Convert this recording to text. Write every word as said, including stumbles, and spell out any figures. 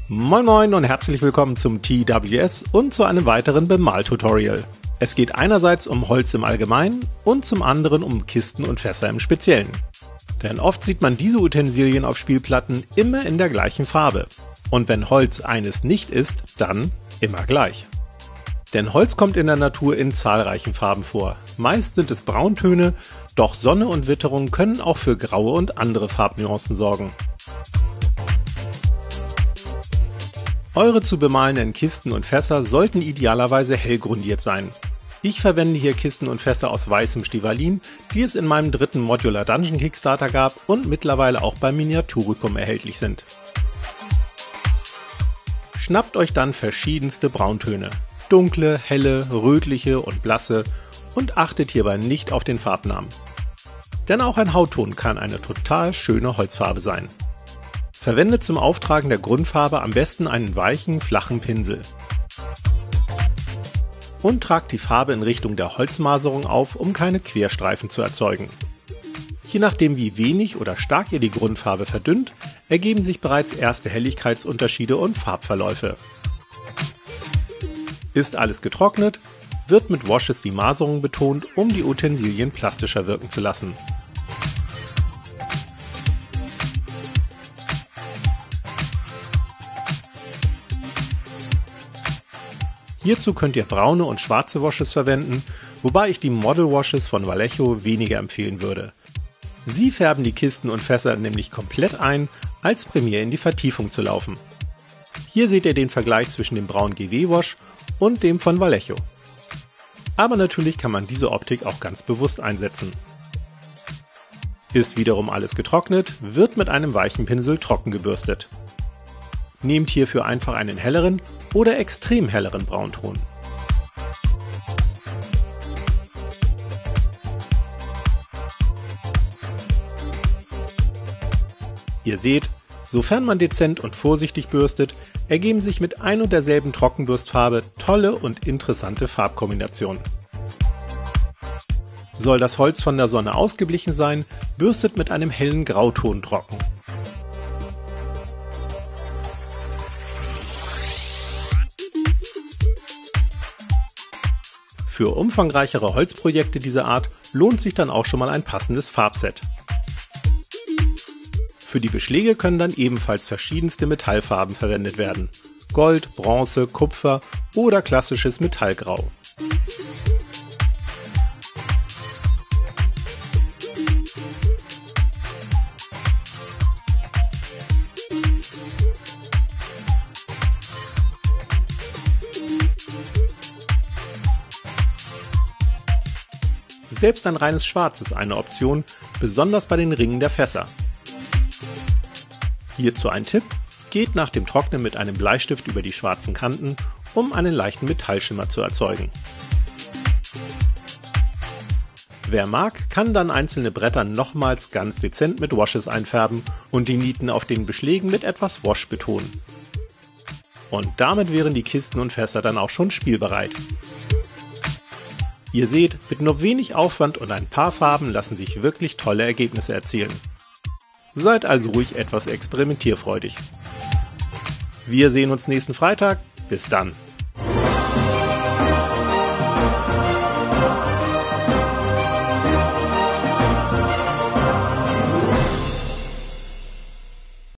Moin Moin und herzlich willkommen zum T W S und zu einem weiteren Bemaltutorial. Es geht einerseits um Holz im Allgemeinen und zum anderen um Kisten und Fässer im Speziellen. Denn oft sieht man diese Utensilien auf Spielplatten immer in der gleichen Farbe. Und wenn Holz eines nicht ist, dann immer gleich. Denn Holz kommt in der Natur in zahlreichen Farben vor. Meist sind es Brauntöne, doch Sonne und Witterung können auch für graue und andere Farbnuancen sorgen. Eure zu bemalenden Kisten und Fässer sollten idealerweise hell grundiert sein. Ich verwende hier Kisten und Fässer aus weißem Stivalin, die es in meinem dritten Modular Dungeon Kickstarter gab und mittlerweile auch beim Miniaturicum erhältlich sind. Schnappt euch dann verschiedenste Brauntöne. Dunkle, helle, rötliche und blasse und achtet hierbei nicht auf den Farbnamen. Denn auch ein Hautton kann eine total schöne Holzfarbe sein. Verwendet zum Auftragen der Grundfarbe am besten einen weichen, flachen Pinsel. Und tragt die Farbe in Richtung der Holzmaserung auf, um keine Querstreifen zu erzeugen. Je nachdem wie wenig oder stark ihr die Grundfarbe verdünnt, ergeben sich bereits erste Helligkeitsunterschiede und Farbverläufe. Ist alles getrocknet, wird mit Washes die Maserung betont, um die Utensilien plastischer wirken zu lassen. Hierzu könnt ihr braune und schwarze Washes verwenden, wobei ich die Model Washes von Vallejo weniger empfehlen würde. Sie färben die Kisten und Fässer nämlich komplett ein, als Premier in die Vertiefung zu laufen. Hier seht ihr den Vergleich zwischen dem braunen G W Wash und dem von Vallejo. Aber natürlich kann man diese Optik auch ganz bewusst einsetzen. Ist wiederum alles getrocknet, wird mit einem weichen Pinsel trocken gebürstet. Nehmt hierfür einfach einen helleren oder extrem helleren Braunton. Ihr seht, sofern man dezent und vorsichtig bürstet, ergeben sich mit ein und derselben Trockenbürstfarbe tolle und interessante Farbkombinationen. Soll das Holz von der Sonne ausgeblichen sein, bürstet mit einem hellen Grauton trocken. Für umfangreichere Holzprojekte dieser Art lohnt sich dann auch schon mal ein passendes Farbset. Für die Beschläge können dann ebenfalls verschiedenste Metallfarben verwendet werden. Gold, Bronze, Kupfer oder klassisches Metallgrau. Selbst ein reines Schwarz ist eine Option, besonders bei den Ringen der Fässer. Hierzu ein Tipp: Geht nach dem Trocknen mit einem Bleistift über die schwarzen Kanten, um einen leichten Metallschimmer zu erzeugen. Wer mag, kann dann einzelne Bretter nochmals ganz dezent mit Washes einfärben und die Nieten auf den Beschlägen mit etwas Wash betonen. Und damit wären die Kisten und Fässer dann auch schon spielbereit. Ihr seht, mit nur wenig Aufwand und ein paar Farben lassen sich wirklich tolle Ergebnisse erzielen. Seid also ruhig etwas experimentierfreudig. Wir sehen uns nächsten Freitag. Bis dann.